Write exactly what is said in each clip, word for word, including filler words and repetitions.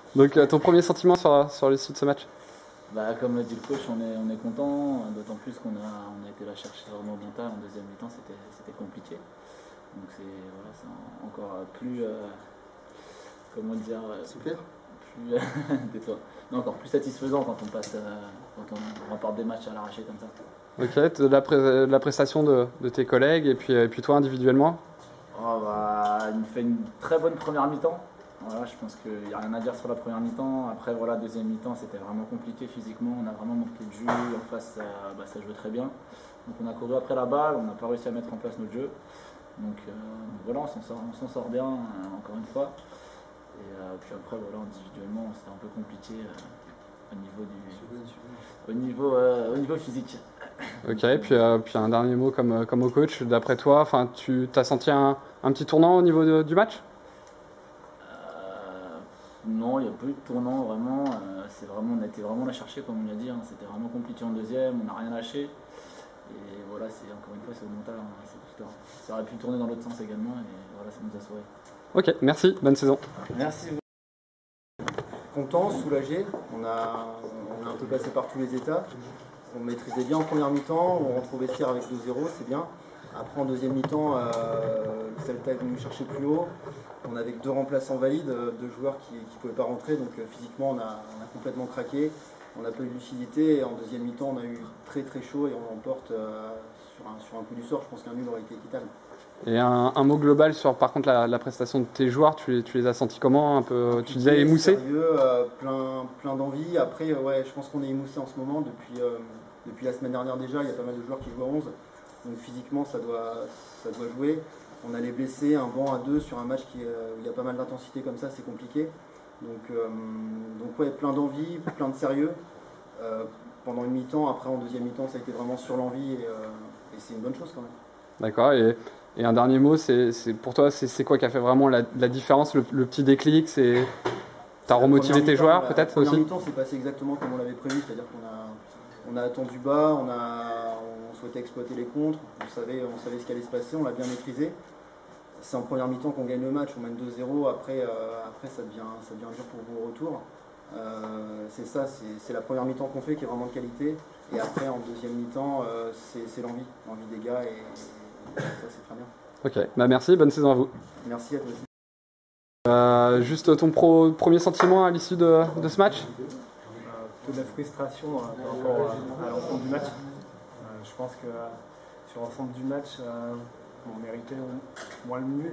Donc euh, ton premier sentiment sur, sur l'issue de ce match? Bah, comme l'a dit le coach, on est, on est content, d'autant plus qu'on a, on a été la chercher vraiment bien tard. En deuxième mi-temps, c'était, c'était compliqué. Donc c'est, voilà, c'est encore plus, euh, comment dire, Super. plus, tais-toi. Non, encore plus satisfaisant quand on passe, euh, quand on remporte des matchs à l'arraché comme ça. Ok, de la, pré- de la prestation de, de tes collègues et puis, et puis toi individuellement? Oh, bah, il me fait une très bonne première mi-temps. Voilà, je pense qu'il n'y a rien à dire sur la première mi-temps. Après, voilà, deuxième mi-temps, c'était vraiment compliqué physiquement. On a vraiment manqué de jus. En face, ça, bah, ça jouait très bien. Donc, on a couru après la balle. On n'a pas réussi à mettre en place notre jeu. Donc, euh, voilà, on s'en sort, on s'en sort bien, euh, encore une fois. Et euh, puis après, voilà, individuellement, c'était un peu compliqué euh, au niveau du, au niveau, euh, au niveau physique. Ok, puis, euh, puis un dernier mot comme, comme au coach, d'après toi, tu as senti un, un petit tournant au niveau de, du match? Euh, non, il n'y a pas eu de tournant vraiment. Euh, c'est vraiment. On a été vraiment la chercher, comme on l'a dit. Hein. C'était vraiment compliqué en deuxième, on n'a rien lâché. Et voilà, c'est encore une fois, c'est au mental. Hein. C'est tout ça. Ça aurait pu tourner dans l'autre sens également, et voilà, ça nous a sauvés. Ok, merci, bonne saison. Merci. Content, soulagé. On a, on a un peu passé par tous les états. On maîtrisait bien en première mi-temps, on rentre au vestiaire avec deux zéro, c'est bien. Après en deuxième mi-temps, euh, le Celta est venu nous chercher plus haut. On avait que deux remplaçants valides, deux joueurs qui ne pouvaient pas rentrer, donc euh, physiquement on a, on a complètement craqué. On n'a pas eu de lucidité et en deuxième mi-temps on a eu très très chaud et on l'emporte euh, sur, un, sur un coup du sort. Je pense qu'un nul aurait été équitable. Et un, un mot global sur par contre la, la prestation de tes joueurs, tu les, tu les as sentis comment un peu, tu disais émoussés? Sérieux, euh, plein, plein d'envie. Après, euh, ouais, je pense qu'on est émoussé en ce moment depuis, euh, depuis la semaine dernière déjà. Il y a pas mal de joueurs qui jouent à onze, donc physiquement ça doit, ça doit jouer. On a les blessés, un banc à deux sur un match qui, euh, où il y a pas mal d'intensité comme ça, c'est compliqué. Donc, euh, donc ouais, plein d'envie, plein de sérieux. Euh, pendant une mi-temps, après en deuxième mi-temps, ça a été vraiment sur l'envie et, euh, et c'est une bonne chose quand même. D'accord, et, et un dernier mot, c'est, c'est pour toi, c'est, c'est quoi qui a fait vraiment la, la différence, le, le petit déclic, c'est t'as remotivé tes joueurs la, peut-être la aussi? La première mi-temps s'est passé exactement comme on l'avait prévu, c'est-à-dire qu'on a, on a attendu bas, on, a, on souhaitait exploiter les contres, on savait, on savait ce qui allait se passer, on l'a bien maîtrisé. C'est en première mi-temps qu'on gagne le match, on mène deux zéro, après, euh, après ça, devient, ça devient dur pour vous au retour. Euh, c'est ça, c'est, c'est la première mi-temps qu'on fait qui est vraiment de qualité, et après en deuxième mi-temps, euh, c'est, c'est l'envie, l'envie des gars, et, et ça c'est très bien. Ok, bah merci, bonne saison à vous. Merci à toi aussi. Euh, juste ton pro, premier sentiment à l'issue de, de ce match? Un peu de la frustration euh, par rapport à, à l'ensemble du match. Euh, je pense que euh, sur l'ensemble du match, euh, on méritait au moins le nul.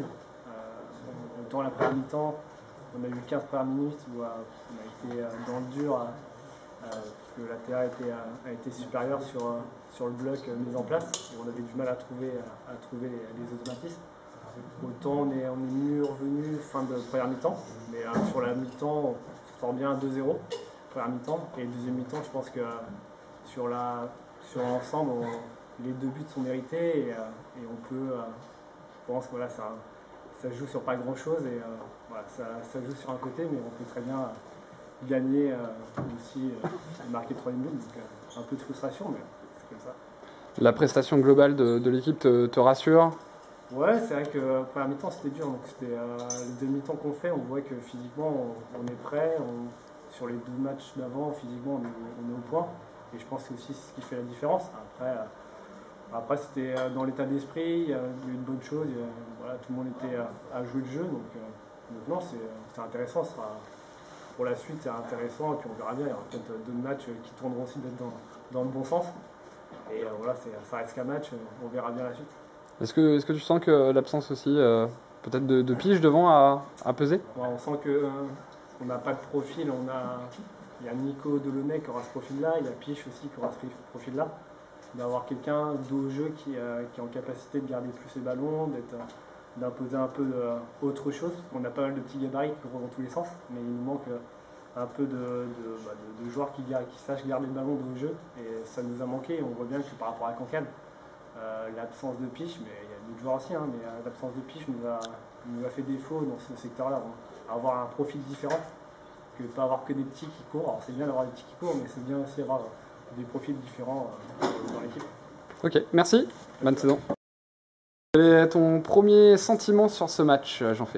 Euh, autant la première mi-temps, on a eu quinze premières minutes où euh, on a été euh, dans le dur, euh, parce que la T A a été, a été supérieure sur, euh, sur le bloc euh, mis en place, et on avait du mal à trouver, à trouver les, les automatismes. Autant on est, on est mieux revenu fin de première mi-temps, mais euh, sur la mi-temps, on sort bien à deux zéro, première mi-temps, et deuxième mi-temps, je pense que euh, sur, la, sur l'ensemble, on, les deux buts sont mérités, et, euh, et on peut, euh, je pense que voilà, ça, ça joue sur pas grand-chose, et euh, voilà, ça, ça joue sur un côté, mais on peut très bien euh, gagner euh, aussi, euh, et marquer trois buts, donc euh, un peu de frustration, mais c'est comme ça. La prestation globale de, de l'équipe te, te rassure? Ouais, c'est vrai que euh, première mi-temps c'était dur, donc c'était euh, les deux mi-temps qu'on fait, on voit que physiquement on, on est prêt, on, sur les deux matchs d'avant physiquement on est, on est au point, et je pense que c'est aussi ce qui fait la différence. Après, euh, après c'était euh, dans l'état d'esprit, il y a eu une bonne chose, il y a, voilà, tout le monde était à, à jouer le jeu, donc, euh, donc non, c'est, c'est intéressant, ce sera, pour la suite c'est intéressant, et puis on verra bien, il y aura peut-être d'autres matchs qui tourneront aussi d'être dans, dans le bon sens, et euh, voilà, c'est, ça reste qu'un match, on verra bien la suite. Est-ce que, est-ce que tu sens que l'absence aussi, euh, peut-être de, de Pige devant, a, a pesé? Ouais, on sent qu'on euh, n'a pas de profil. On a, il y a Nico Delaunay qui aura ce profil-là, il y a Pige aussi qui aura ce profil-là. D'avoir quelqu'un d'au jeu qui, euh, qui est en capacité de garder plus ses ballons, d'être, euh, d'imposer un peu euh, autre chose. Parce qu'on a pas mal de petits gabarits qui courent dans tous les sens, mais il nous manque euh, un peu de, de, bah, de, de joueurs qui, qui sachent garder le ballon de jeu. Et ça nous a manqué. On voit bien que par rapport à Cancale, Euh, l'absence de Piche, mais il y a d'autres joueurs aussi, hein, mais euh, l'absence de Piche nous a, nous a fait défaut dans ce secteur-là. Hein. Avoir un profil différent, que de ne pas avoir que des petits qui courent. Alors c'est bien d'avoir des petits qui courent, mais c'est bien aussi d'avoir des profils différents euh, dans l'équipe. Ok, merci, bonne saison. Quel est ton premier sentiment sur ce match, Jean-Phé?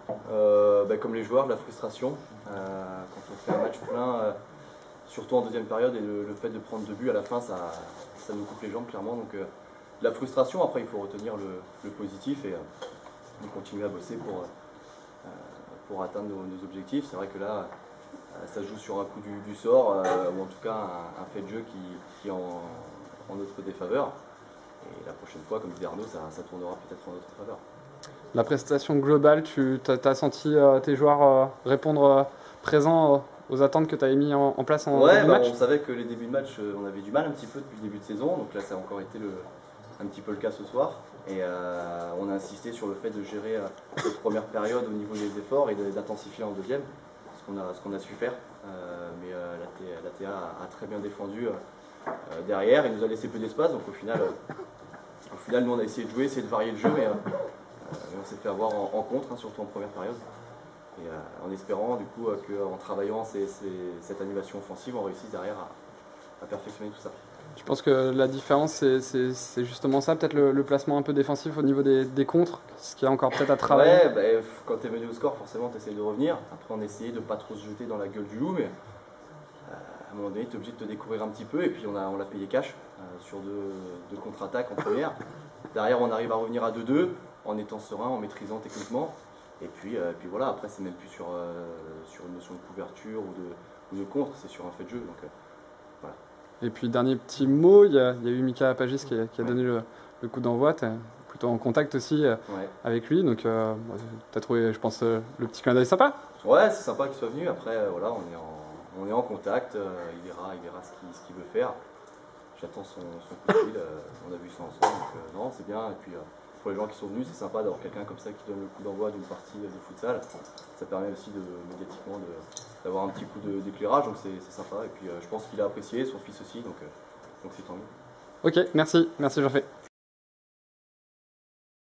euh, bah, comme les joueurs, de la frustration. Euh, quand on fait un match plein, euh, surtout en deuxième période, et le, le fait de prendre deux buts à la fin, ça, ça nous coupe les jambes clairement. Donc euh, la frustration, après il faut retenir le, le positif et euh, continuer à bosser pour, euh, pour atteindre nos, nos objectifs. C'est vrai que là, ça se joue sur un coup du, du sort, euh, ou en tout cas un, un fait de jeu qui, qui est en, en notre défaveur. Et la prochaine fois, comme dit Arnaud, ça, ça tournera peut-être en notre faveur. La prestation globale, tu as senti euh, tes joueurs euh, répondre euh, présents euh, aux attentes que tu avais mis en, en place en ouais, début de bah, match? On savait que les débuts de match, euh, on avait du mal un petit peu depuis le début de saison, donc là ça a encore été le, un petit peu le cas ce soir. Et euh, on a insisté sur le fait de gérer euh, cette première période au niveau des efforts et d'intensifier en deuxième, ce qu'on a, ce qu'on a su faire. Euh, mais euh, la T A a, a très bien défendu euh, derrière, il nous a laissé peu d'espace, donc au final, euh, au final nous on a essayé de jouer, essayé de varier le jeu, mais euh, euh, on s'est fait avoir en, en contre, hein, surtout en première période. Et euh, en espérant du coup euh, qu'en travaillant ces, ces, cette animation offensive, on réussisse derrière à, à perfectionner tout ça. Je pense que la différence, c'est justement ça, peut-être le, le placement un peu défensif au niveau des, des contres, ce qui est encore peut-être à travailler. Ouais, bah, quand tu es mené au score, forcément tu essayes de revenir. Après on essayait de ne pas trop se jeter dans la gueule du loup, mais euh, à un moment donné tu es obligé de te découvrir un petit peu, et puis on l'a on l'a payé cash euh, sur deux, deux contre-attaques en première. Derrière on arrive à revenir à deux deux en étant serein, en maîtrisant techniquement. Et puis, euh, puis voilà, après c'est même plus sur, euh, sur une notion de couverture ou de, ou de contre, c'est sur un fait de jeu. Donc, euh, voilà. Et puis dernier petit mot, il y a, il y a eu Mika Apagis qui, qui a donné le, le coup d'envoi, tu es plutôt en contact aussi euh, ouais. avec lui, donc euh, tu as trouvé, je pense, euh, le petit clin d'œil sympa. Ouais, c'est sympa qu'il soit venu, après euh, voilà, on est en, on est en contact, euh, il verra, il verra ce qu'il ce qu'il veut faire. J'attends son, son coup de fil, euh, on a vu ça ensemble, donc euh, non, c'est bien. Et puis, euh, pour les gens qui sont venus, c'est sympa d'avoir quelqu'un comme ça qui donne le coup d'envoi d'une partie de futsal. Ça permet aussi de, médiatiquement d'avoir un petit coup d'éclairage, donc c'est sympa. Et puis euh, je pense qu'il a apprécié, son fils aussi, donc euh, donc c'est tant mieux. Ok, merci, merci Jean-Phé.